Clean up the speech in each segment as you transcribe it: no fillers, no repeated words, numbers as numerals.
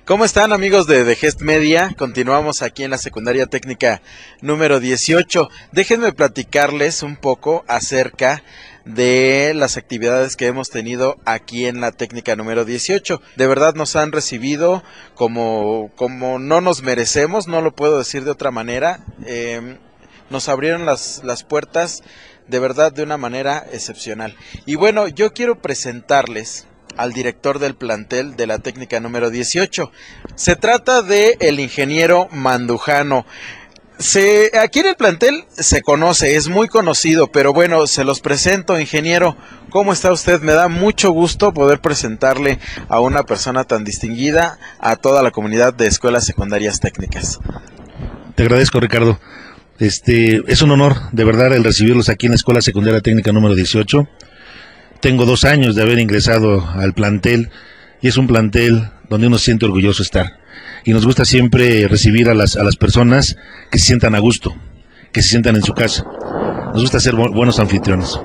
¿Cómo están, amigos de Gest Media? Continuamos aquí en la secundaria técnica número 18. Déjenme platicarles un poco acerca de las actividades que hemos tenido aquí en la técnica número 18. De verdad nos han recibido como no nos merecemos, no lo puedo decir de otra manera. Nos abrieron las puertas de verdad de una manera excepcional. Y bueno, yo quiero presentarles al director del plantel de la técnica número 18. Se trata de el ingeniero Mandujano. Aquí en el plantel se conoce, es muy conocido, pero bueno, se los presento, ingeniero. ¿Cómo está usted? Me da mucho gusto poder presentarle a una persona tan distinguida a toda la comunidad de escuelas secundarias técnicas. Te agradezco, Ricardo. Es un honor, de verdad, el recibirlos aquí en la Escuela Secundaria Técnica número 18. Tengo 2 años de haber ingresado al plantel y es un plantel donde uno se siente orgulloso estar. Y nos gusta siempre recibir a las personas que se sientan a gusto, que se sientan en su casa. Nos gusta ser buenos anfitriones.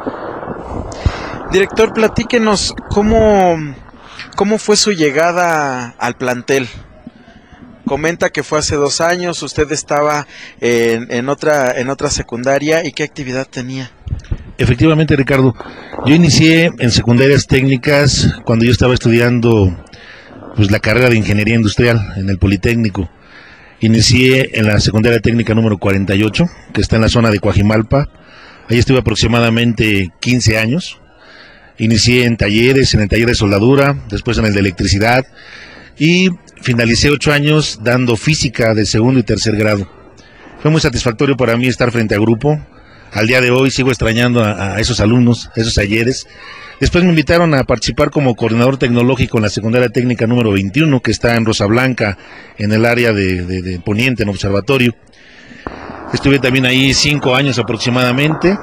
Director, platíquenos cómo fue su llegada al plantel. Comenta que fue hace 2 años, usted estaba en otra secundaria, ¿y qué actividad tenía? Efectivamente, Ricardo, yo inicié en secundarias técnicas cuando yo estaba estudiando la carrera de Ingeniería Industrial en el Politécnico. Inicié en la secundaria técnica número 48, que está en la zona de Coajimalpa. Ahí estuve aproximadamente 15 años. Inicié en el taller de soldadura, después en el de electricidad, y finalicé 8 años dando física de segundo y tercer grado. Fue muy satisfactorio para mí estar frente a grupo. Al día de hoy sigo extrañando a esos alumnos, a esos talleres. Después me invitaron a participar como coordinador tecnológico en la secundaria técnica número 21, que está en Rosa Blanca, en el área de Poniente, en Observatorio. Estuve también ahí 5 años aproximadamente.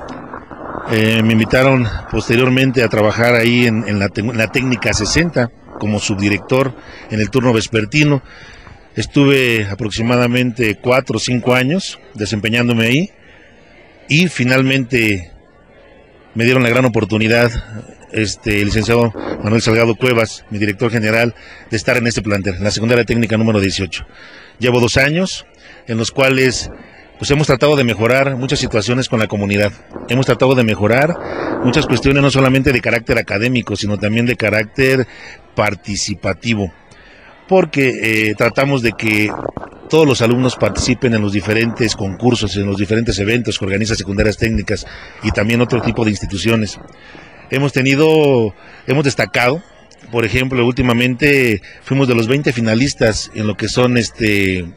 Me invitaron posteriormente a trabajar ahí en la técnica 60, como subdirector en el turno vespertino. Estuve aproximadamente 4 o 5 años desempeñándome ahí. Y finalmente me dieron la gran oportunidad, el licenciado Manuel Salgado Cuevas, mi director general, de estar en este plantel, en la secundaria técnica número 18. Llevo 2 años en los cuales hemos tratado de mejorar muchas situaciones con la comunidad. Hemos tratado de mejorar muchas cuestiones, no solamente de carácter académico, sino también de carácter participativo. Porque tratamos de que todos los alumnos participen en los diferentes concursos, en los diferentes eventos que organiza secundarias técnicas y también otro tipo de instituciones. Hemos destacado, por ejemplo, últimamente fuimos de los 20 finalistas en lo que son el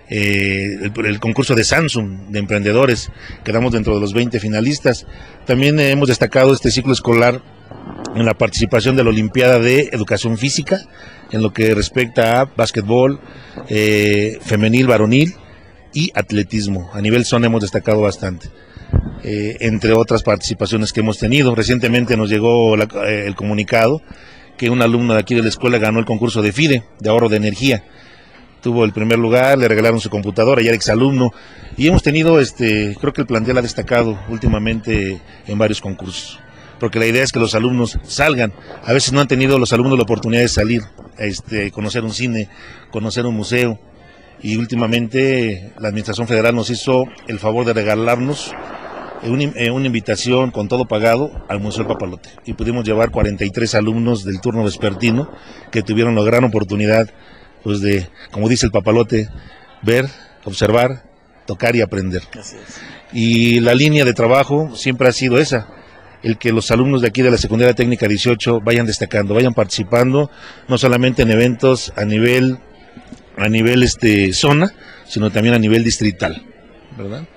concurso de Samsung de emprendedores. Quedamos dentro de los 20 finalistas. También hemos destacado este ciclo escolar en la participación de la Olimpiada de Educación Física, en lo que respecta a básquetbol, femenil, varonil y atletismo. A nivel zona hemos destacado bastante, entre otras participaciones que hemos tenido. Recientemente nos llegó el comunicado que un alumno de aquí de la escuela ganó el concurso de FIDE, de ahorro de energía. Tuvo el primer lugar, le regalaron su computadora, ya era exalumno, y hemos tenido, creo que el plantel ha destacado últimamente en varios concursos, porque la idea es que los alumnos salgan. A veces no han tenido los alumnos la oportunidad de salir, conocer un cine, conocer un museo, y últimamente la Administración Federal nos hizo el favor de regalarnos una invitación con todo pagado al Museo del Papalote, y pudimos llevar 43 alumnos del turno vespertino que tuvieron la gran oportunidad de, como dice el Papalote, ver, observar, tocar y aprender. Y la línea de trabajo siempre ha sido esa, el que los alumnos de aquí de la secundaria técnica 18 vayan destacando, vayan participando, no solamente en eventos a nivel zona, sino también a nivel distrital, ¿verdad?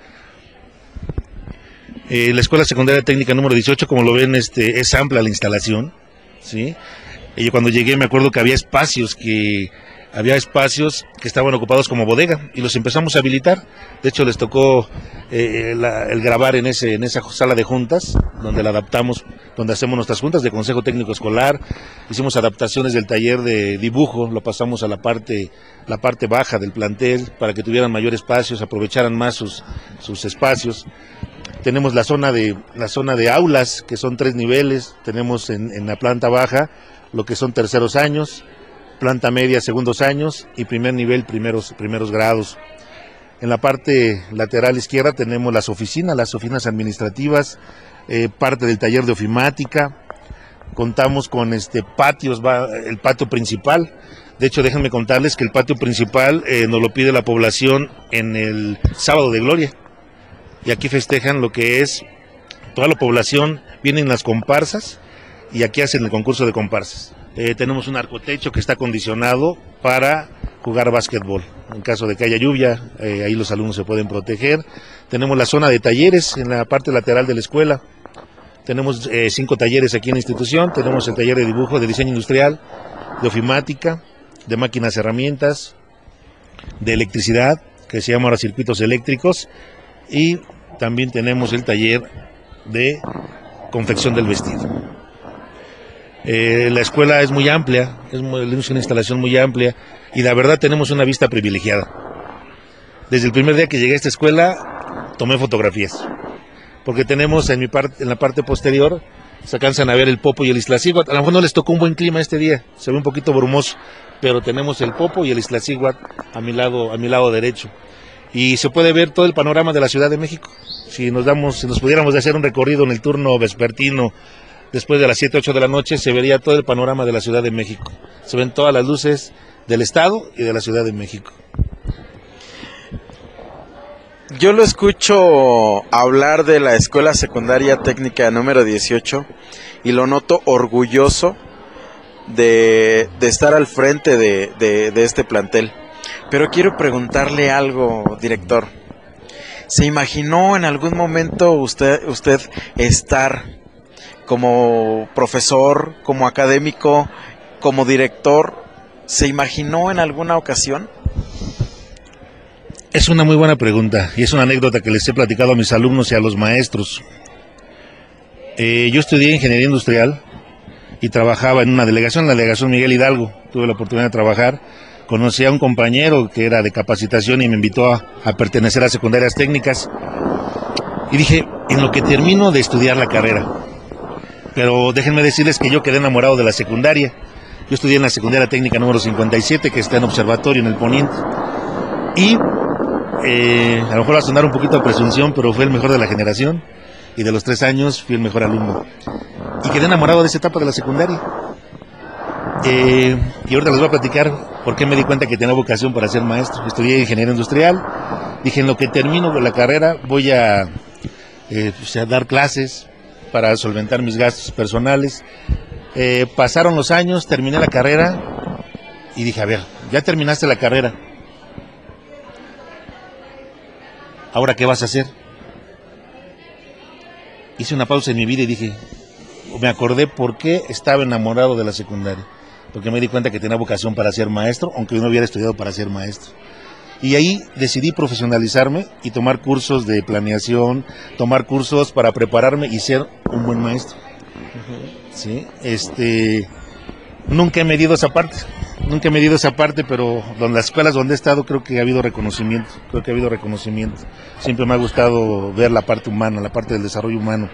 La escuela secundaria técnica número 18, como lo ven, es amplia la instalación, ¿sí? Y cuando llegué me acuerdo que había espacios que estaban ocupados como bodega y los empezamos a habilitar. De hecho les tocó el grabar en esa sala de juntas, donde la adaptamos, donde hacemos nuestras juntas de consejo técnico escolar. Hicimos adaptaciones del taller de dibujo, lo pasamos a la parte baja del plantel para que tuvieran mayor espacios, aprovecharan más sus espacios. Tenemos la zona de aulas, que son 3 niveles. Tenemos en la planta baja lo que son terceros años, planta media, segundos años, y primer nivel, primeros grados. En la parte lateral izquierda tenemos las oficinas administrativas, parte del taller de ofimática. Contamos con patios, el patio principal. De hecho, déjenme contarles que el patio principal nos lo pide la población en el Sábado de Gloria. Y aquí festejan lo que es toda la población, vienen las comparsas y aquí hacen el concurso de comparsas. Tenemos un arcotecho que está acondicionado para jugar básquetbol. En caso de que haya lluvia, ahí los alumnos se pueden proteger. Tenemos la zona de talleres en la parte lateral de la escuela. Tenemos 5 talleres aquí en la institución. Tenemos el taller de dibujo, de diseño industrial, de ofimática, de máquinas herramientas, de electricidad, que se llama ahora circuitos eléctricos, y también tenemos el taller de confección del vestido. La escuela es muy amplia, es una instalación muy amplia, y la verdad tenemos una vista privilegiada. Desde el primer día que llegué a esta escuela, tomé fotografías, porque tenemos en la parte posterior, se alcanzan a ver el Popo y el Iztaccíhuatl. A lo mejor no les tocó un buen clima este día, se ve un poquito brumoso, pero tenemos el Popo y el Iztaccíhuatl a mi lado derecho. Y se puede ver todo el panorama de la Ciudad de México. Si nos pudiéramos hacer un recorrido en el turno vespertino, después de las 7, 8 de la noche, se vería todo el panorama de la Ciudad de México. Se ven todas las luces del Estado y de la Ciudad de México. Yo lo escucho hablar de la Escuela Secundaria Técnica número 18 y lo noto orgulloso de estar al frente de este plantel. Pero quiero preguntarle algo, director. ¿Se imaginó en algún momento usted estar como profesor, como académico, como director? ¿Se imaginó en alguna ocasión? Es una muy buena pregunta y es una anécdota que les he platicado a mis alumnos y a los maestros. Yo estudié ingeniería industrial y trabajaba en una delegación, la delegación Miguel Hidalgo. Tuve la oportunidad de trabajar. Conocí a un compañero que era de capacitación y me invitó a pertenecer a secundarias técnicas. Y dije, en lo que termino de estudiar la carrera. Pero déjenme decirles que yo quedé enamorado de la secundaria. Yo estudié en la secundaria técnica número 57, que está en Observatorio, en el Poniente. Y a lo mejor va a sonar un poquito a presunción, pero fue el mejor de la generación. Y de los 3 años fui el mejor alumno. Y quedé enamorado de esa etapa de la secundaria. Y ahorita les voy a platicar por qué me di cuenta que tenía vocación para ser maestro. Estudié ingeniería industrial. Dije, en lo que termino la carrera voy a dar clases para solventar mis gastos personales. Pasaron los años, terminé la carrera y dije, a ver, ya terminaste la carrera. ¿Ahora qué vas a hacer? Hice una pausa en mi vida y dije, me acordé por qué estaba enamorado de la secundaria. Porque me di cuenta que tenía vocación para ser maestro, aunque yo no hubiera estudiado para ser maestro. Y ahí decidí profesionalizarme y tomar cursos de planeación, tomar cursos para prepararme y ser un buen maestro. ¿Sí? Nunca he medido esa parte, pero en las escuelas donde he estado creo que ha habido reconocimiento. Siempre me ha gustado ver la parte humana, la parte del desarrollo humano.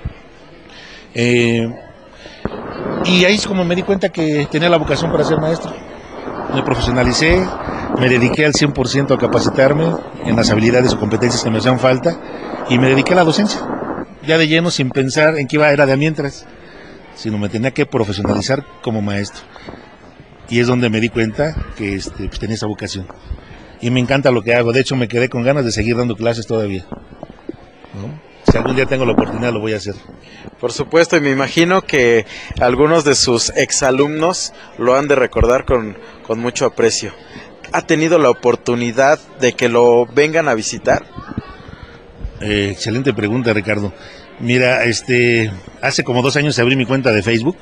Y ahí es como me di cuenta que tenía la vocación para ser maestro. Me profesionalicé, me dediqué al 100% a capacitarme en las habilidades o competencias que me hacían falta y me dediqué a la docencia, ya de lleno, sin pensar en qué era de a mientras, sino me tenía que profesionalizar como maestro. Y es donde me di cuenta que pues tenía esa vocación. Y me encanta lo que hago, de hecho me quedé con ganas de seguir dando clases todavía, ¿no? Si algún día tengo la oportunidad lo voy a hacer. Por supuesto, y me imagino que algunos de sus exalumnos lo han de recordar con mucho aprecio. ¿Ha tenido la oportunidad de que lo vengan a visitar? Excelente pregunta, Ricardo. Mira, hace como 2 años abrí mi cuenta de Facebook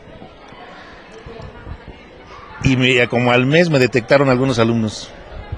y como al mes me detectaron algunos alumnos.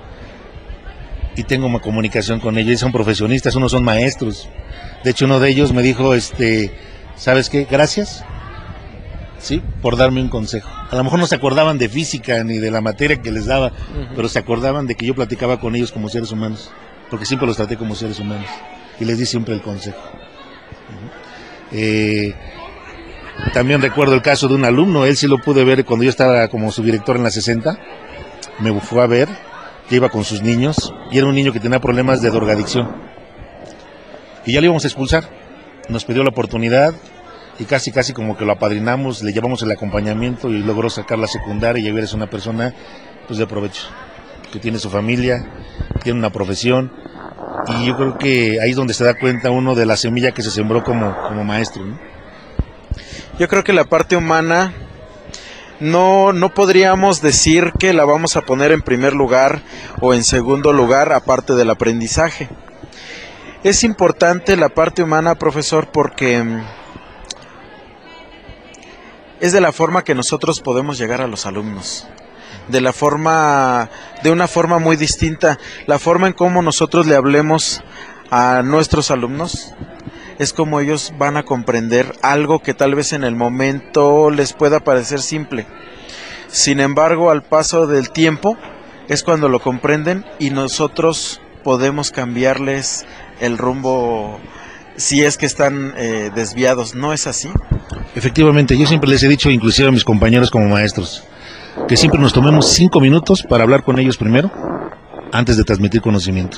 Y tengo una comunicación con ellos, son profesionistas, unos son maestros. De hecho, uno de ellos me dijo, ¿sabes qué? Gracias, ¿sí? Por darme un consejo. A lo mejor no se acordaban de física ni de la materia que les daba, pero se acordaban de que yo platicaba con ellos como seres humanos, porque siempre los traté como seres humanos y les di siempre el consejo. También recuerdo el caso de un alumno, él sí lo pude ver cuando yo estaba como subdirector en la 60, me fue a ver, que iba con sus niños, y era un niño que tenía problemas de drogadicción. Y ya lo íbamos a expulsar, nos pidió la oportunidad, y casi como que lo apadrinamos, le llevamos el acompañamiento y logró sacar la secundaria, y ahora es una persona pues de provecho, que tiene su familia, tiene una profesión, y yo creo que ahí es donde se da cuenta uno de la semilla que se sembró como maestro, ¿no? Yo creo que la parte humana no podríamos decir que la vamos a poner en primer lugar o en segundo lugar, aparte del aprendizaje. Es importante la parte humana, profesor, porque es de la forma que nosotros podemos llegar a los alumnos. De una forma muy distinta. La forma en cómo nosotros le hablemos a nuestros alumnos es como ellos van a comprender algo que tal vez en el momento les pueda parecer simple. Sin embargo, al paso del tiempo es cuando lo comprenden y nosotros podemos cambiarles el rumbo si es que están desviados. ¿No es así? Efectivamente, yo siempre les he dicho, inclusive a mis compañeros como maestros, que siempre nos tomemos 5 minutos para hablar con ellos primero, antes de transmitir conocimiento.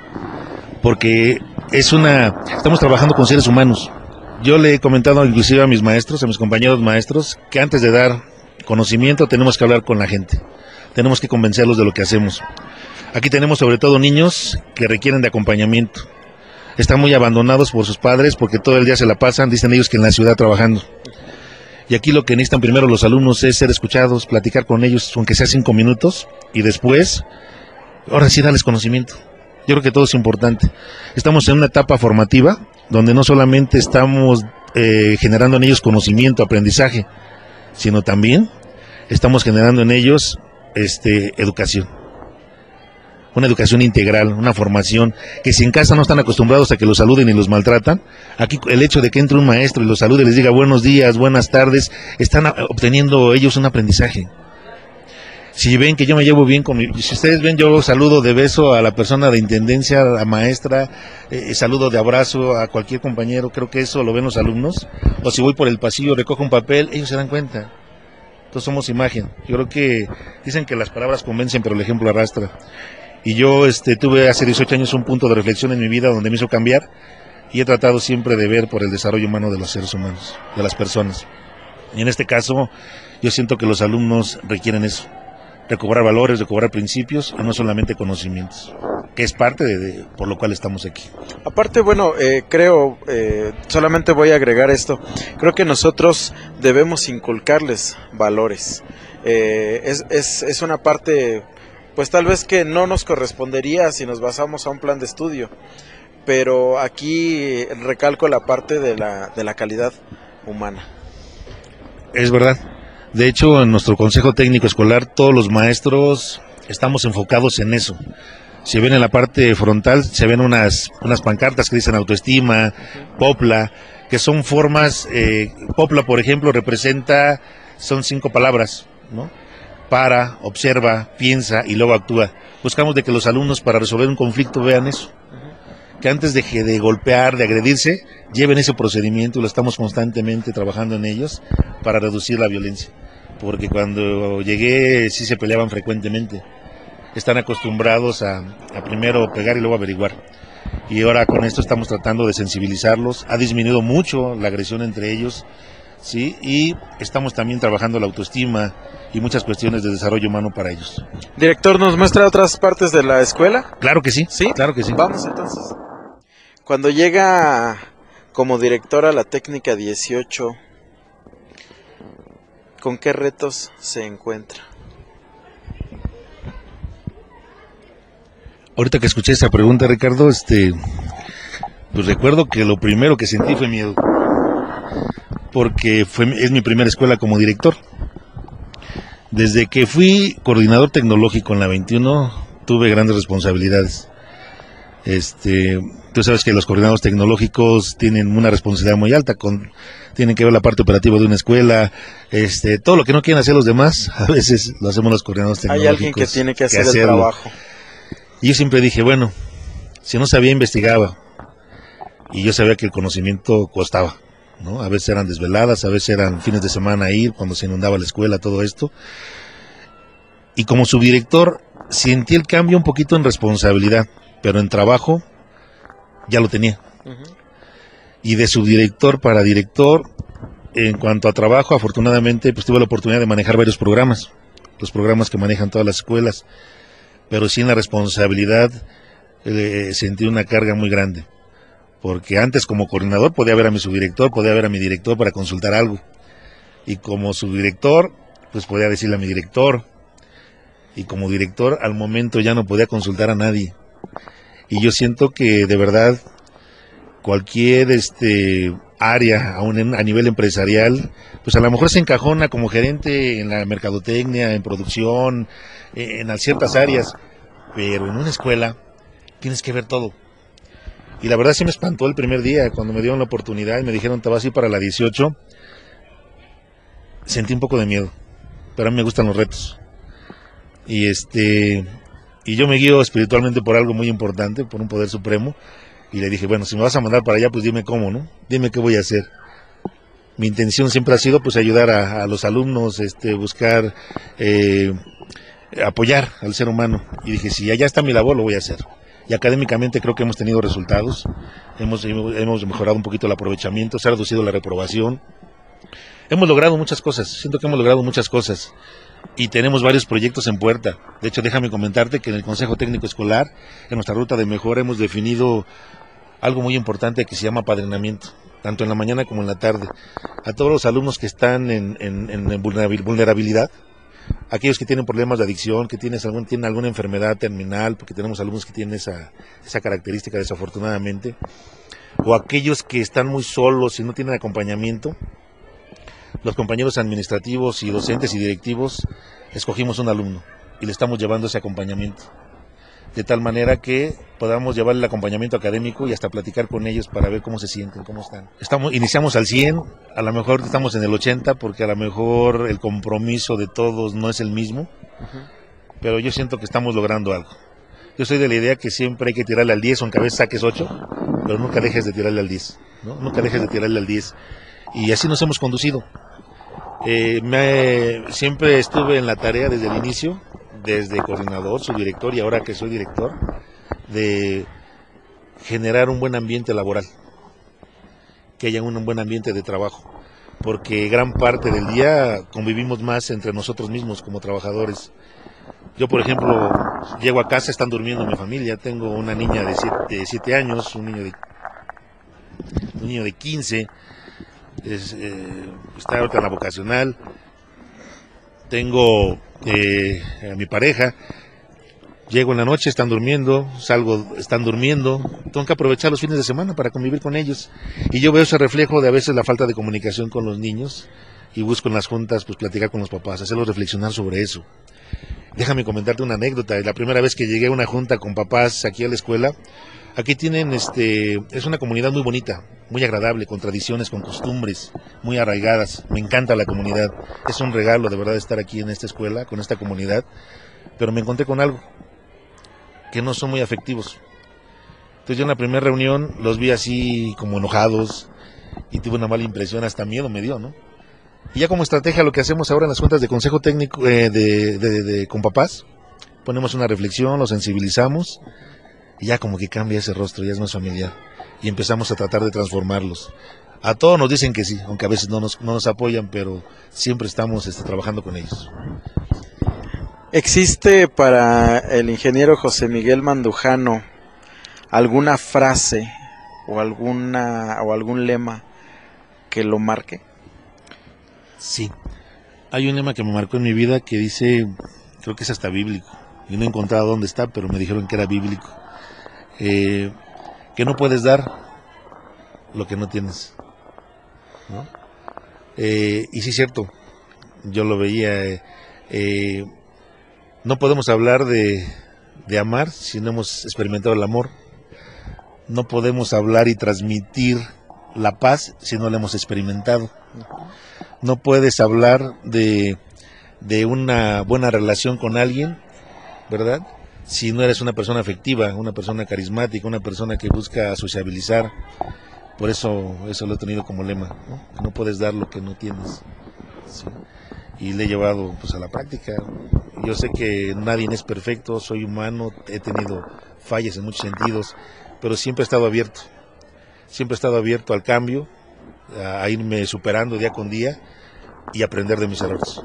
Porque estamos trabajando con seres humanos. Yo le he comentado inclusive a mis maestros, a mis compañeros maestros, que antes de dar conocimiento tenemos que hablar con la gente. Tenemos que convencerlos de lo que hacemos. Aquí tenemos sobre todo niños que requieren de acompañamiento. Están muy abandonados por sus padres porque todo el día se la pasan, dicen ellos, que en la ciudad trabajando. Y aquí lo que necesitan primero los alumnos es ser escuchados, platicar con ellos, aunque sea 5 minutos, y después, ahora sí, darles conocimiento. Yo creo que todo es importante. Estamos en una etapa formativa donde no solamente estamos generando en ellos conocimiento, aprendizaje, sino también estamos generando en ellos educación. Una educación integral, una formación, que si en casa no están acostumbrados a que los saluden y los maltratan, aquí el hecho de que entre un maestro y los salude y les diga buenos días, buenas tardes, están obteniendo ellos un aprendizaje. Si ven que yo me llevo bien si ustedes ven, yo saludo de beso a la persona de intendencia, a la maestra, saludo de abrazo a cualquier compañero, creo que eso lo ven los alumnos. O si voy por el pasillo, recojo un papel, ellos se dan cuenta. Entonces somos imagen. Yo creo que dicen que las palabras convencen, pero el ejemplo arrastra. Y yo tuve hace 18 años un punto de reflexión en mi vida donde me hizo cambiar, y he tratado siempre de ver por el desarrollo humano de los seres humanos, de las personas. Y en este caso, yo siento que los alumnos requieren eso. Recobrar valores, recobrar principios y no solamente conocimientos, que es parte por lo cual estamos aquí. Aparte, bueno, creo, solamente voy a agregar esto, creo que nosotros debemos inculcarles valores. Es una parte, pues tal vez que no nos correspondería si nos basamos a un plan de estudio, pero aquí recalco la parte de la calidad humana. Es verdad. De hecho, en nuestro Consejo Técnico Escolar, todos los maestros estamos enfocados en eso. Si ven en la parte frontal, se ven unas pancartas que dicen autoestima, POPLA, que son formas, POPLA, por ejemplo, son 5 palabras, ¿no? Para, observa, piensa y luego actúa. Buscamos de que los alumnos, para resolver un conflicto, vean eso. Que antes de golpear, de agredirse, lleven ese procedimiento, y lo estamos constantemente trabajando en ellos para reducir la violencia. Porque cuando llegué sí se peleaban frecuentemente. Están acostumbrados a primero pegar y luego averiguar. Y ahora con esto estamos tratando de sensibilizarlos. Ha disminuido mucho la agresión entre ellos, ¿sí? Y estamos también trabajando la autoestima y muchas cuestiones de desarrollo humano para ellos. Director, ¿nos muestra otras partes de la escuela? Claro que sí. ¿Sí? Claro que sí. Vamos entonces. Cuando llega como director a la técnica 18, ¿con qué retos se encuentra? Ahorita que escuché esa pregunta, Ricardo, pues recuerdo que lo primero que sentí fue miedo, porque es mi primera escuela como director. Desde que fui coordinador tecnológico en la 21, tuve grandes responsabilidades. Tú sabes que los coordinadores tecnológicos tienen una responsabilidad muy alta, tienen que ver la parte operativa de una escuela, todo lo que no quieren hacer los demás, a veces lo hacemos los coordinadores tecnológicos. Hay alguien que tiene que hacer el trabajo. Y yo siempre dije, bueno, si no sabía, investigaba, y yo sabía que el conocimiento costaba. ¿no? A veces eran desveladas, a veces eran fines de semana ir, cuando se inundaba la escuela, todo esto. Y como subdirector, sentí el cambio un poquito en responsabilidad, pero en trabajo ya lo tenía. Y de subdirector para director, en cuanto a trabajo, afortunadamente, pues tuve la oportunidad de manejar varios programas, los programas que manejan todas las escuelas, pero sí en la responsabilidad sentí una carga muy grande, porque antes como coordinador podía ver a mi subdirector, podía ver a mi director para consultar algo, y como subdirector, pues podía decirle a mi director, y como director al momento ya no podía consultar a nadie. Y yo siento que de verdad cualquier área a nivel empresarial, pues a lo mejor se encajona como gerente en la mercadotecnia, en producción, en ciertas áreas, pero en una escuela tienes que ver todo. Y la verdad sí me espantó el primer día cuando me dieron la oportunidad y me dijeron te vas a ir para la 18. Sentí un poco de miedo, pero a mí me gustan los retos. Y y yo me guío espiritualmente por algo muy importante, por un poder supremo. Y le dije, bueno, si me vas a mandar para allá, pues dime cómo, ¿no? Dime qué voy a hacer. Mi intención siempre ha sido, pues, ayudar a los alumnos, buscar, apoyar al ser humano. Y dije, si allá está mi labor, lo voy a hacer. Y académicamente creo que hemos tenido resultados. Hemos mejorado un poquito el aprovechamiento, se ha reducido la reprobación. Hemos logrado muchas cosas, siento que hemos logrado muchas cosas. Y tenemos varios proyectos en puerta. De hecho, déjame comentarte que en el Consejo Técnico Escolar, en nuestra ruta de mejora, hemos definido algo muy importante que se llama apadrinamiento, tanto en la mañana como en la tarde. A todos los alumnos que están en vulnerabilidad, aquellos que tienen problemas de adicción, que tienen alguna enfermedad terminal, porque tenemos alumnos que tienen esa característica desafortunadamente, o aquellos que están muy solos y no tienen acompañamiento. Los compañeros administrativos y docentes y directivos escogimos un alumno y le estamos llevando ese acompañamiento, de tal manera que podamos llevarle el acompañamiento académico y hasta platicar con ellos para ver cómo se sienten, cómo están. Iniciamos al 100, a lo mejor estamos en el 80 porque a lo mejor el compromiso de todos no es el mismo, pero yo siento que estamos logrando algo. Yo soy de la idea que siempre hay que tirarle al 10, aunque a veces saques 8, pero nunca dejes de tirarle al 10, ¿no? Nunca dejes de tirarle al 10. Y así nos hemos conducido. Siempre estuve en la tarea desde el inicio, desde coordinador, subdirector y ahora que soy director, de generar un buen ambiente laboral, que haya un buen ambiente de trabajo, porque gran parte del día convivimos más entre nosotros mismos como trabajadores. Yo, por ejemplo, llego a casa, están durmiendo mi familia, tengo una niña de 7 años, un niño de 15, está ahorita en la vocacional, tengo a mi pareja, llego en la noche, están durmiendo, salgo, están durmiendo, tengo que aprovechar los fines de semana para convivir con ellos, y yo veo ese reflejo de a veces la falta de comunicación con los niños, y busco en las juntas pues platicar con los papás, hacerlos reflexionar sobre eso. Déjame comentarte una anécdota. La primera vez que llegué a una junta con papás aquí a la escuela, aquí tienen, es una comunidad muy bonita, muy agradable, con tradiciones, con costumbres, muy arraigadas. Me encanta la comunidad. Es un regalo de verdad estar aquí en esta escuela, con esta comunidad. Pero me encontré con algo, que no son muy afectivos. Entonces yo en la primera reunión los vi así como enojados y tuve una mala impresión, hasta miedo me dio, ¿no? Y ya como estrategia lo que hacemos ahora en las juntas de consejo técnico con papás, ponemos una reflexión, los sensibilizamos y ya como que cambia ese rostro, ya es más familiar y empezamos a tratar de transformarlos. A todos nos dicen que sí, aunque a veces no nos apoyan, pero siempre estamos trabajando con ellos. ¿Existe para el ingeniero José Miguel Mandujano alguna frase o algún lema que lo marque? Sí, hay un lema que me marcó en mi vida que dice, creo que es hasta bíblico, y no he encontrado dónde está, pero me dijeron que era bíblico, que no puedes dar lo que no tienes, ¿no? Y sí es cierto, yo lo veía, no podemos hablar de amar si no hemos experimentado el amor, no podemos hablar y transmitir la paz si no la hemos experimentado. No puedes hablar de una buena relación con alguien, ¿verdad? Si no eres una persona afectiva, una persona carismática, una persona que busca sociabilizar. Por eso lo he tenido como lema, ¿no? No puedes dar lo que no tienes, ¿sí? Y le he llevado pues a la práctica. Yo sé que nadie es perfecto, soy humano, he tenido fallas en muchos sentidos, pero siempre he estado abierto al cambio, a irme superando día con día y aprender de mis errores.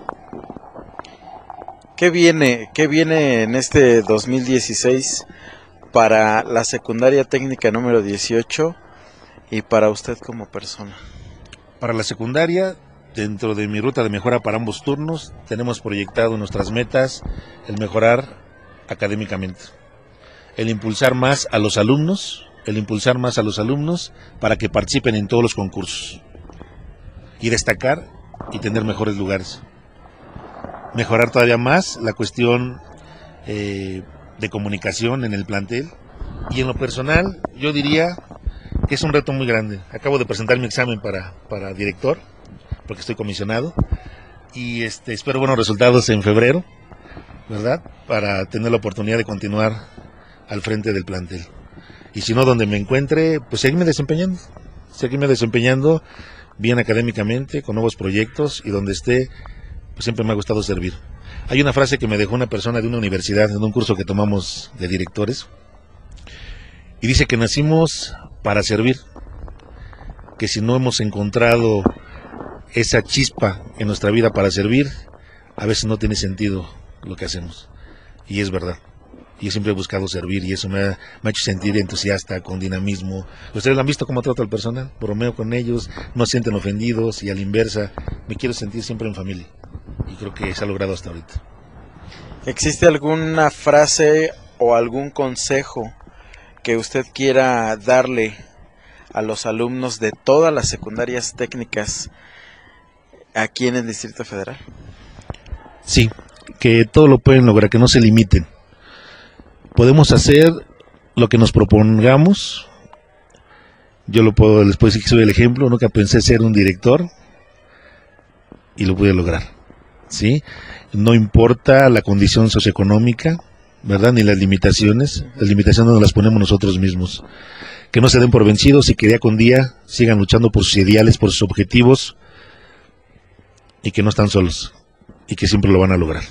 ¿Qué viene en este 2016 para la secundaria técnica número 18 y para usted como persona? Para la secundaria, dentro de mi ruta de mejora para ambos turnos, tenemos proyectado nuestras metas, el mejorar académicamente, el impulsar más a los alumnos para que participen en todos los concursos y destacar y tener mejores lugares. Mejorar todavía más la cuestión de comunicación en el plantel, y en lo personal yo diría que es un reto muy grande. Acabo de presentar mi examen para director, porque estoy comisionado, y espero buenos resultados en febrero, ¿verdad? Para tener la oportunidad de continuar al frente del plantel. Y si no, donde me encuentre, pues seguirme desempeñando bien académicamente, con nuevos proyectos, y donde esté, pues siempre me ha gustado servir. Hay una frase que me dejó una persona de una universidad en un curso que tomamos de directores, y dice que nacimos para servir, que si no hemos encontrado esa chispa en nuestra vida para servir, a veces no tiene sentido lo que hacemos. Y es verdad. Yo siempre he buscado servir, y eso me ha hecho sentir entusiasta, con dinamismo. Ustedes lo han visto cómo trato al personal, bromeo con ellos, no se sienten ofendidos, y a la inversa, me quiero sentir siempre en familia. Y creo que se ha logrado hasta ahorita. ¿Existe alguna frase o algún consejo que usted quiera darle a los alumnos de todas las secundarias técnicas aquí en el Distrito Federal? Sí, que todo lo pueden lograr, que no se limiten. Podemos hacer lo que nos propongamos. Les puedo decir que soy el ejemplo. Nunca pensé ser un director y lo pude lograr, ¿sí? No importa la condición socioeconómica, ¿verdad? Ni las limitaciones nos las ponemos nosotros mismos. Que no se den por vencidos y que día con día sigan luchando por sus ideales, por sus objetivos, y que no están solos y que siempre lo van a lograr.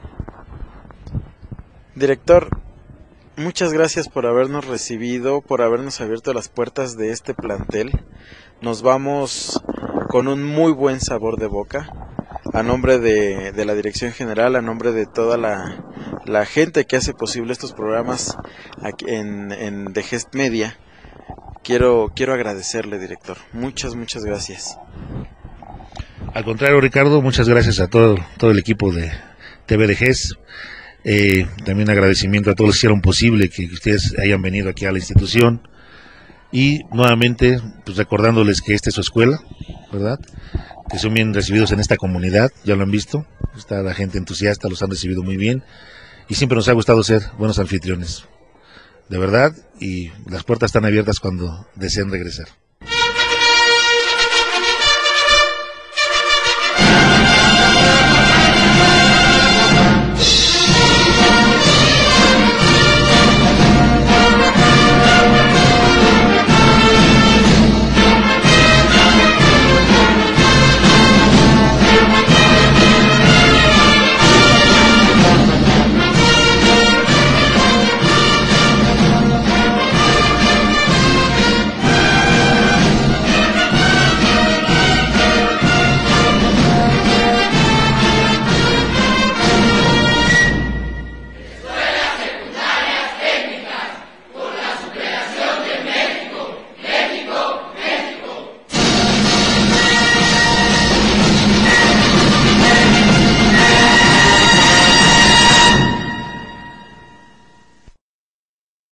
Director, muchas gracias por habernos recibido, por habernos abierto las puertas de este plantel. Nos vamos con un muy buen sabor de boca. A nombre de la Dirección General, a nombre de toda la gente que hace posible estos programas aquí en The Gest Media, quiero agradecerle, director. Muchas gracias. Al contrario, Ricardo, muchas gracias a todo el equipo de TV The Gest. También agradecimiento a todos los que hicieron posible que ustedes hayan venido aquí a la institución, y nuevamente pues recordándoles que esta es su escuela, ¿verdad? Que son bien recibidos en esta comunidad, ya lo han visto, está la gente entusiasta, los han recibido muy bien, y siempre nos ha gustado ser buenos anfitriones, de verdad, y las puertas están abiertas cuando deseen regresar.